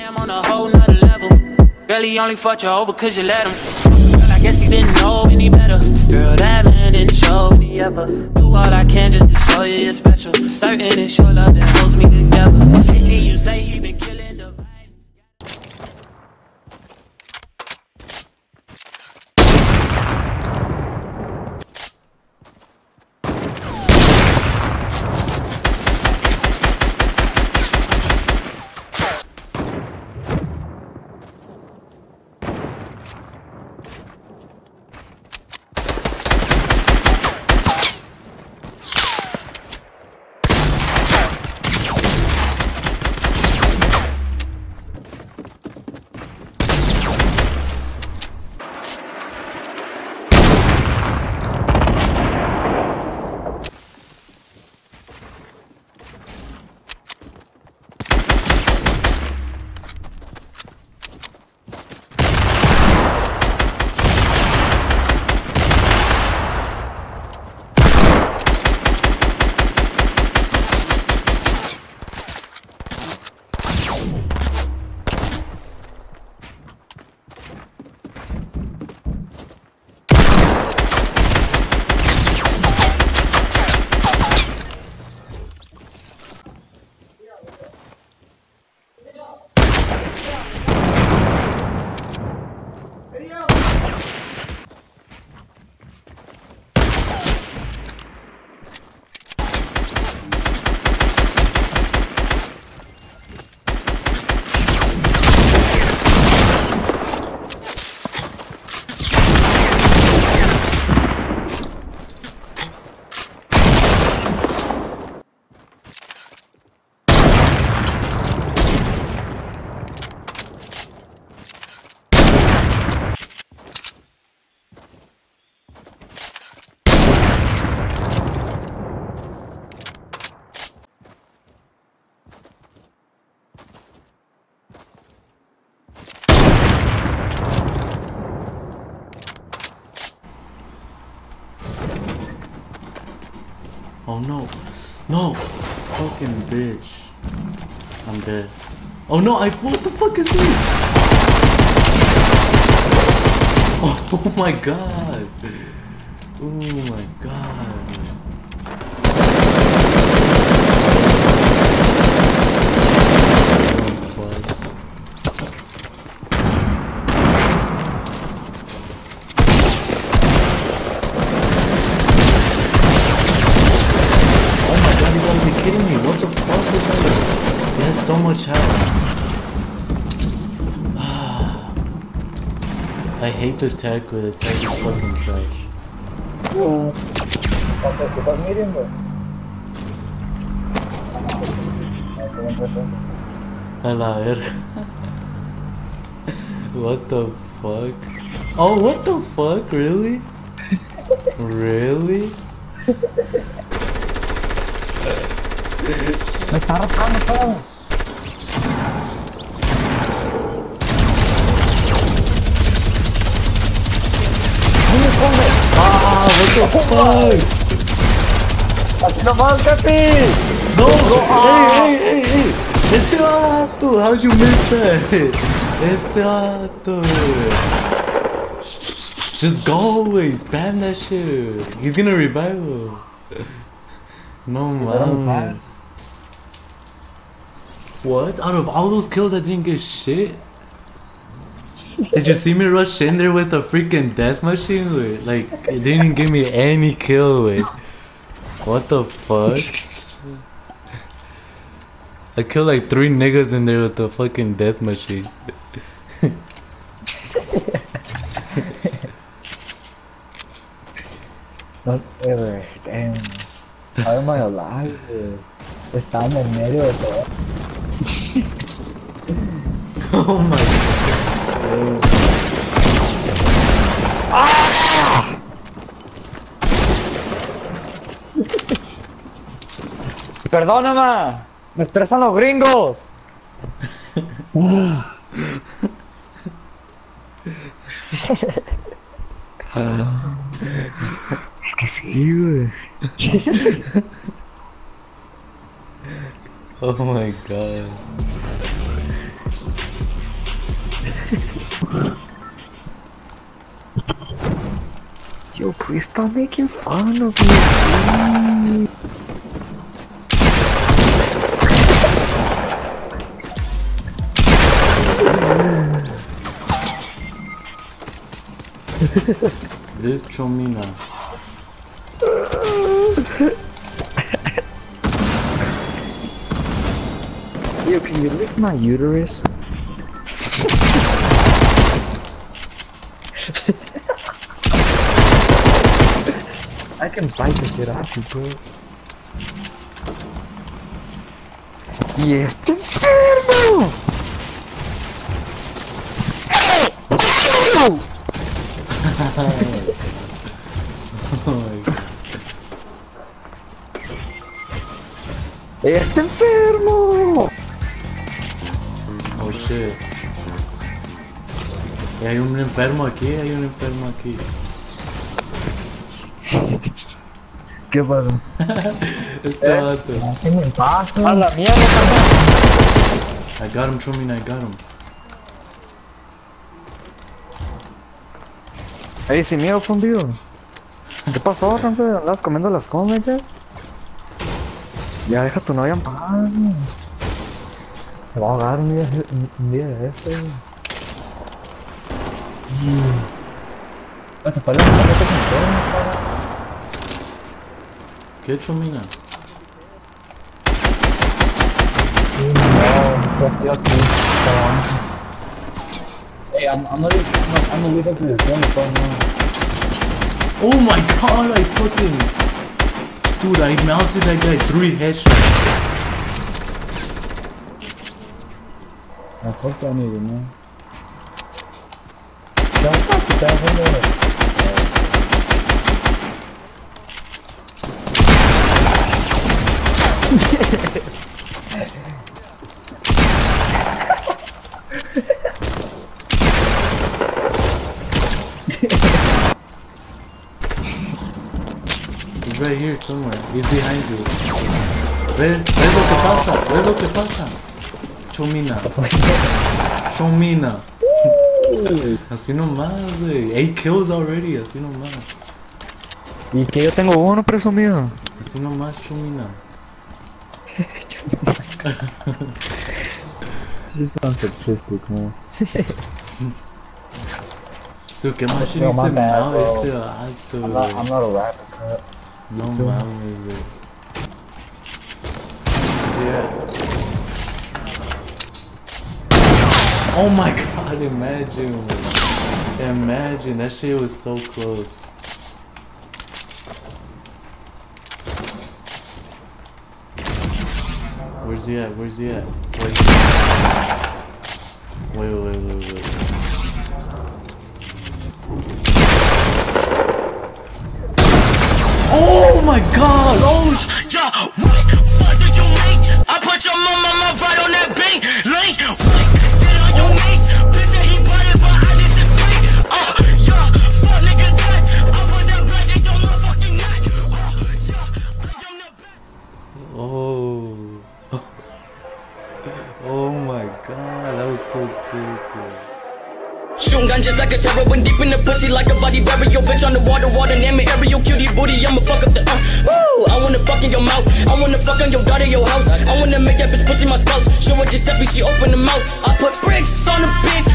am on a whole nother level. Girl, he only fucked you over cause you let him. Girl, I guess he didn't know any better. Girl, that man didn't show any ever. Do all I can just to show you you're special. Certain it's your love that holds me together. Lately you say he been killing the vibe. Oh no. No! Fucking bitch. I'm dead. Oh no, what the fuck is this? Oh my god. Oh my god. Kidding me? What the fuck is that? He has so much health. I hate the tech, but the tech is fucking trash. A la verga. What the fuck? Oh, what the fuck? Really? Really? Me está arrastrando todo. Ah, what the fuck? Así nomás, Capi. No! Hey! Este vato! How'd you miss that? Este vato! Just go away! Spam that shit! He's gonna revive him! No man. What? Out of all those kills I didn't get shit? Did you see me rush in there with a freaking death machine? Like, it didn't even give me any kill with. What the fuck? I killed like 3 niggas in there with the fucking death machine. No, sabemos hablar, estamos en medio de todo. Oh my god. ¡Ah! Perdóname, me estresan los gringos. Es que sí, güey. Oh my god. Please stop making fun of me. This Chomina. Yo, can you lift my uterus? I can bite the shit out you, bro. ¡Y este enfermo! Oh my god. ¡Este enfermo! Oh shit. Hay un enfermo aquí, hay un enfermo aquí. ¿Qué pasó? Este vato. ¿Qué me pasa? ¡A la mierda! I got him, Chomina, I got him. Ey, sin miedo, fundido. ¿Qué pasó, Ramsey? ¿Andas comiendo las comas, ya? Ya deja a tu novia en paz, güey. Se va a ahogar un día de este, güey. Te está levantando, ¿qué canción? ¿Qué Chomina? No, estoy aquí. Hey, I'm not leaving to the film, Oh my god, I fucking... Dude, I melted that guy 3 headshots. I fucked that nigga, man. Shut up, He's right here somewhere. He's behind you. ¿Ves lo que pasa? ¿Ves lo que pasa? Chomina. Chomina. Así nomás, güey. 8 kills already, así nomás. ¿Y que yo tengo uno presumido? Así nomás, Chomina. You sound sexistic, man. Dude, qué más Yo, my ese bad, mao bro. ese vato, I'm güey. not a rapper, cut. No mames, güey. Yeah. Oh my god, imagine. Imagine, that shit was so close. Where's he at? Where's he at? Where's he at? Wait. Oh my god! Oh Yo, what fuck did you make? I put your mama right on that bank link. Get on your knees. Bitch said he bought it, but I disagree. Yeah, fuck nigga that. I put that black in your motherfucking neck. Yeah, I am the best. Oh my god, that was so sick, bro. Shooting gun just like a terror, when deep in the pussy like a body burial. Bitch on the water, name it aerial, cutie booty. I'ma fuck up the woo. I wanna fuck in your mouth. I wanna fuck on your daughter, your house. I wanna make that bitch pussy my spouse. Show her Giuseppe, she open the mouth. I put bricks on the bitch.